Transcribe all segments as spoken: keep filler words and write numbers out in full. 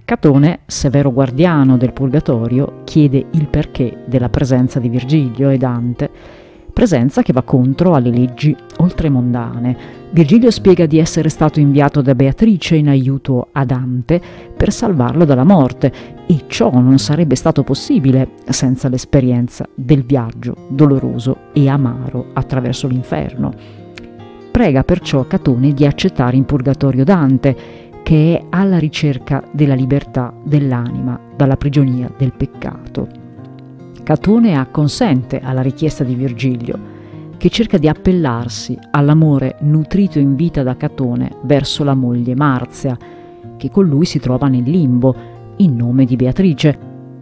Catone, severo guardiano del Purgatorio, chiede il perché della presenza di Virgilio e Dante, presenza che va contro alle leggi oltremondane. Virgilio spiega di essere stato inviato da Beatrice in aiuto a Dante per salvarlo dalla morte, e ciò non sarebbe stato possibile senza l'esperienza del viaggio doloroso e amaro attraverso l'inferno. Prega perciò Catone di accettare in purgatorio Dante, che è alla ricerca della libertà dell'anima dalla prigionia del peccato. Catone acconsente alla richiesta di Virgilio, che cerca di appellarsi all'amore nutrito in vita da Catone verso la moglie Marzia, che con lui si trova nel limbo, in nome di Beatrice.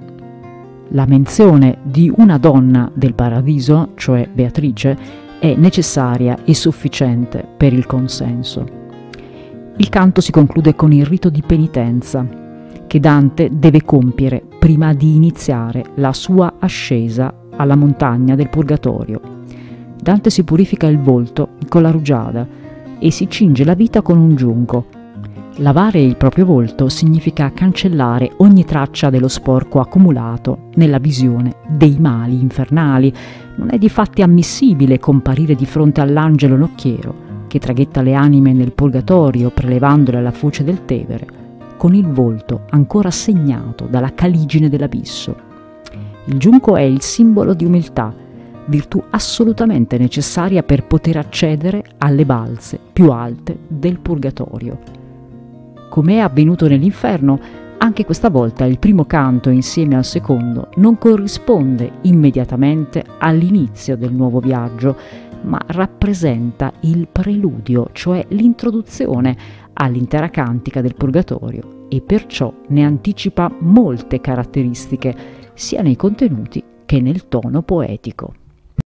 La menzione di una donna del paradiso, cioè Beatrice, è necessaria e sufficiente per il consenso. Il canto si conclude con il rito di penitenza che Dante deve compiere prima di iniziare la sua ascesa alla montagna del Purgatorio. Dante si purifica il volto con la rugiada e si cinge la vita con un giunco. Lavare il proprio volto significa cancellare ogni traccia dello sporco accumulato nella visione dei mali infernali. Non è difatti ammissibile comparire di fronte all'angelo nocchiero che traghetta le anime nel purgatorio prelevandole alla foce del Tevere, con il volto ancora segnato dalla caligine dell'abisso. Il giunco è il simbolo di umiltà, virtù assolutamente necessaria per poter accedere alle balze più alte del purgatorio. Come è avvenuto nell'inferno, anche questa volta il primo canto insieme al secondo non corrisponde immediatamente all'inizio del nuovo viaggio, ma rappresenta il preludio, cioè l'introduzione all'intera cantica del Purgatorio, e perciò ne anticipa molte caratteristiche, sia nei contenuti che nel tono poetico.